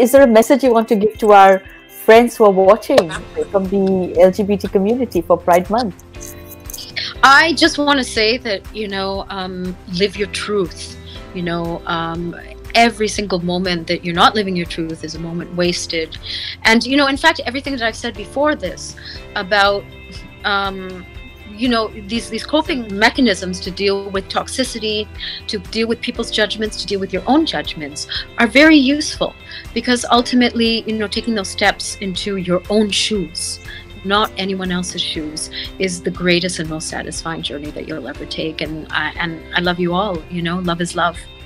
is there a message you want to give to our friends who are watching from the LGBT community for Pride Month? I just want to say that, live your truth. Every single moment that you're not living your truth is a moment wasted. And, in fact, everything that I've said before this about, these coping mechanisms to deal with toxicity, to deal with people's judgments, to deal with your own judgments are very useful, because ultimately, taking those steps into your own shoes, not anyone else's shoes, is the greatest and most satisfying journey that you'll ever take. And I love you all. Love is love.